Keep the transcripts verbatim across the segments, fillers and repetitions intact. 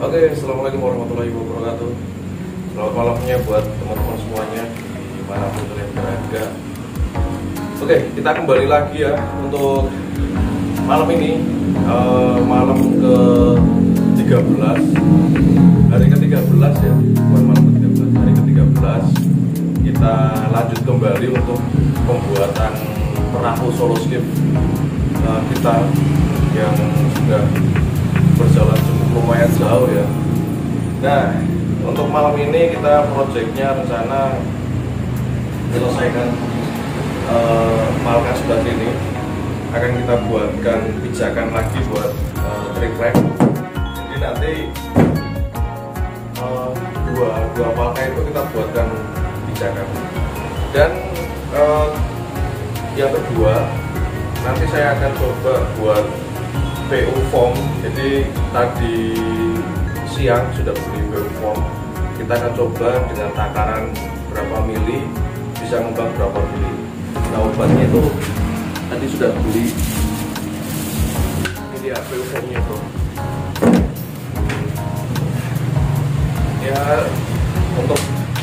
Oke, assalamualaikum warahmatullahi wabarakatuh. Selamat malamnya buat teman-teman semuanya dimanapun kalian berada. Oke, kita kembali lagi ya untuk malam ini, uh, malam ke tiga belas, hari ke tiga belas ya, bukan malam ke tiga belas, hari ke tiga belas. Kita lanjut kembali untuk pembuatan perahu soloscape uh, kita yang sudah berjalan cukup lumayan jauh ya. Nah, untuk malam ini kita proyeknya rencana menyelesaikan uh, markas sebelah sini. Akan kita buatkan pijakan lagi buat uh, trik rack. Jadi nanti uh, dua dua palka itu kita buatkan pijakan. Dan uh, yang kedua, nanti saya akan coba buat P U foam. Jadi tadi siang sudah beli P U foam. Kita akan coba dengan takaran berapa mili bisa ngembang berapa mili. Nah, obatnya itu tadi sudah beli. Ini ya P U foamnya bro. Ya untuk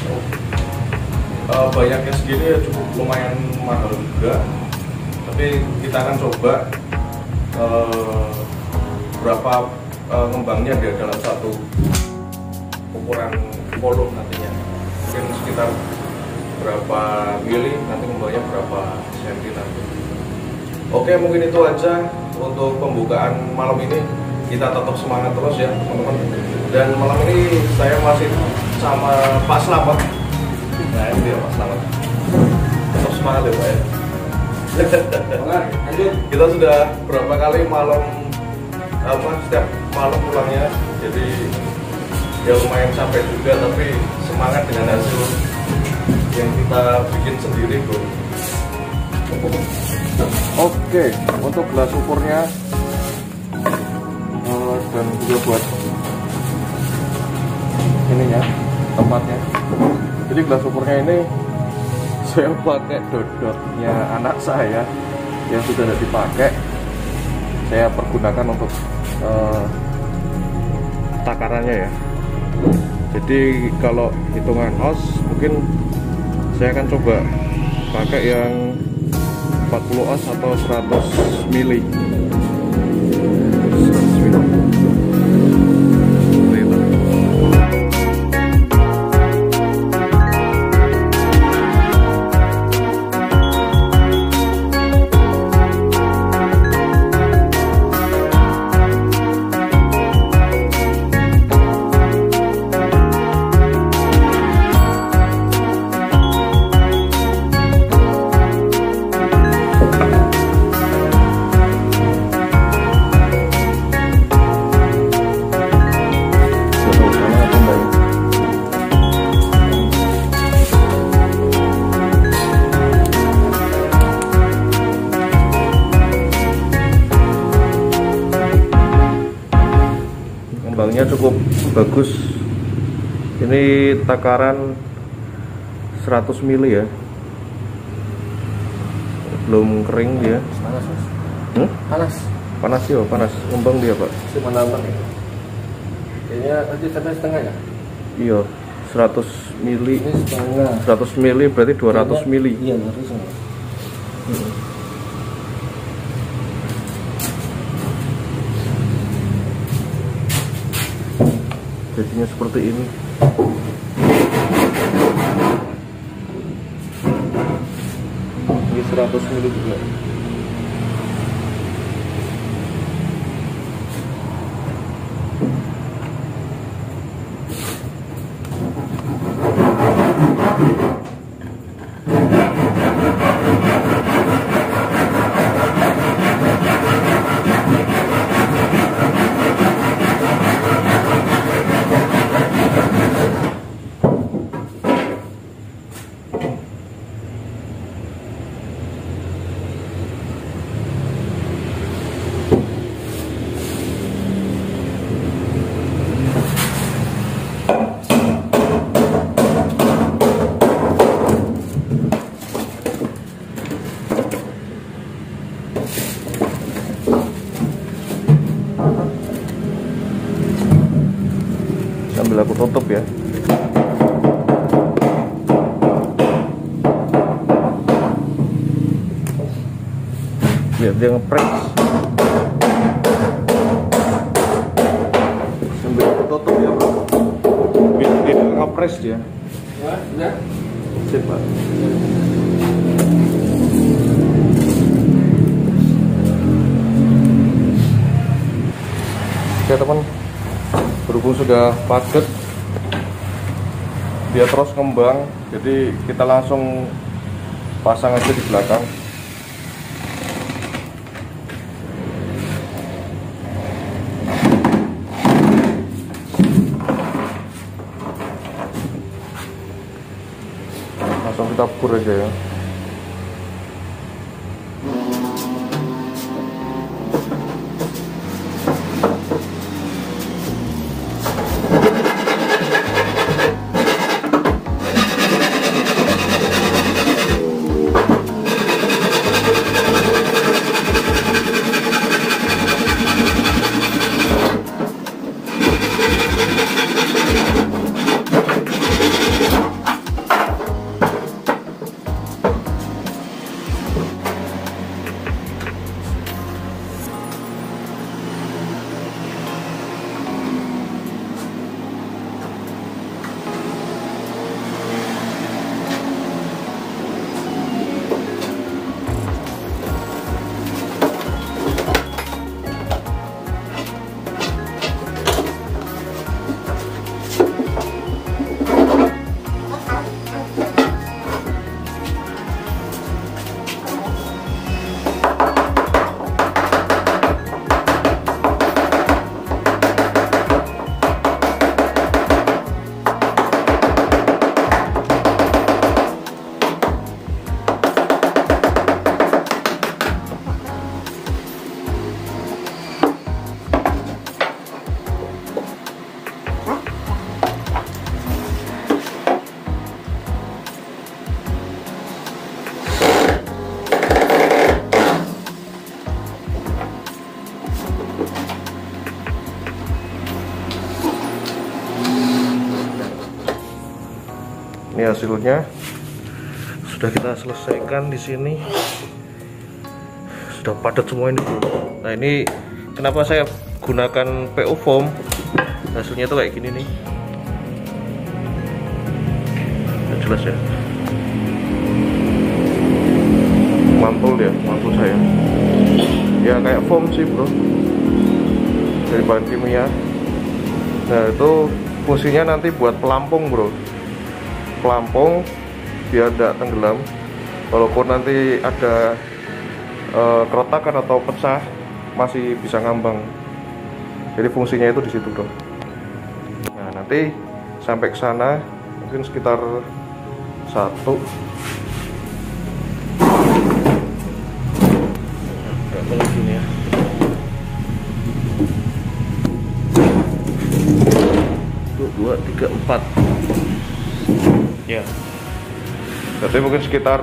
uh, banyaknya segini ya cukup lumayan mahal juga. Tapi kita akan coba Uh, berapa uh, ngembangnya dia dalam satu ukuran kolom nantinya, mungkin sekitar berapa mili, nanti ngembangnya berapa senti nanti. Oke, mungkin itu aja untuk pembukaan malam ini. Kita tetap semangat terus ya teman-teman. Dan malam ini saya masih sama Pak Slamet. Nah ini dia Pak Slamet. Tetap semangat ya Pak ya. Kita sudah berapa kali malam apa setiap malam pulangnya, jadi ya lumayan capek juga, tapi semangat dengan hasil yang kita bikin sendiri bro. Oke, untuk gelas ukurnya uh, dan juga buat ininya tempatnya. Jadi gelas ukurnya ini saya pakai dodotnya anak saya yang sudah tidak dipakai. Saya pergunakan untuk uh, takarannya ya. Jadi kalau hitungan os mungkin saya akan coba pakai yang empat puluh os atau seratus mili. seratus mili. Kembangnya cukup bagus. Ini takaran seratus mili ya. Belum kering dia. Panas mas. Hmm? Panas. Panas ya, panas. Ngembang dia pak. Mana bang ya? Kayaknya tadi sampai setengah ya? Iya, seratus mili. Ini setengah. seratus mili berarti dua ratus mili. Iya harusnya. Hmm. Jadinya seperti ini. Ini seratus mili juga. sambil aku tutup ya. Biar dia ngepres. Sambil aku tutup ya bro, biar dia ngepres dia. Ya, enggak. Sip Pak. Oke teman, berhubung sudah padat, dia terus ngembang, jadi kita langsung pasang aja di belakang. Langsung kita bur aja ya. Ini hasilnya sudah kita selesaikan di sini. Sudah padat semua ini. Nah, ini kenapa saya gunakan P U foam? Hasilnya tuh kayak gini nih. Nggak jelas ya. Mantul ya, mantul saya. Ya kayak foam sih, bro. Dari bahan kimia. Nah, itu fungsinya nanti buat pelampung, bro. Pelampung biar tidak tenggelam, walaupun nanti ada e, keretakan atau pecah masih bisa ngambang. Jadi fungsinya itu di situ, bro. Nah, nanti sampai ke sana mungkin sekitar satu ya. Dua, tiga, empat. Ya, berarti mungkin sekitar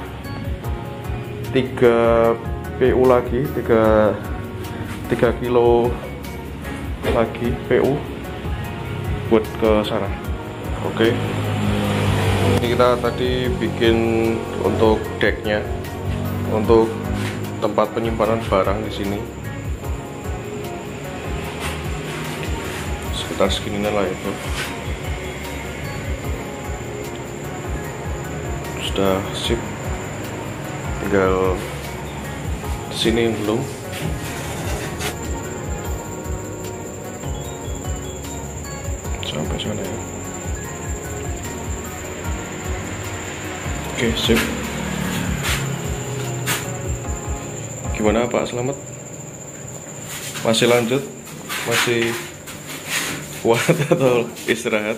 tiga P U lagi, tiga tiga kilo lagi P U buat ke sana. Oke, ini kita tadi bikin untuk decknya, untuk tempat penyimpanan barang di sini. Sekitar segini lah itu. Sudah sip, tinggal sini belum. Sampai sana ya. Oke, sip. Gimana Pak Slamet? Masih lanjut? Masih kuat atau istirahat?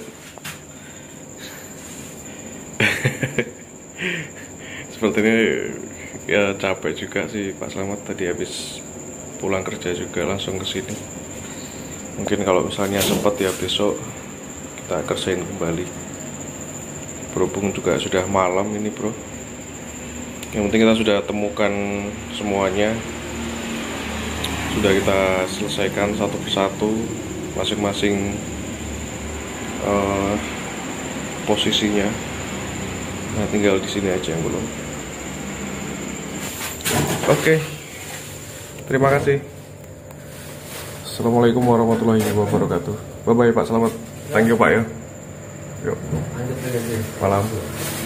Sepertinya ya capek juga sih Pak Slamet, tadi habis pulang kerja juga langsung ke sini. Mungkin kalau misalnya sempat ya besok kita kerjain kembali. Berhubung juga sudah malam ini, bro. Yang penting kita sudah temukan semuanya, sudah kita selesaikan satu persatu, masing-masing uh, posisinya. Nah, tinggal di sini aja yang belum. Oke, terima kasih. Assalamualaikum warahmatullahi wabarakatuh. Bye bye Pak, selamat. Thank you Pak ya. Yuk. Malam.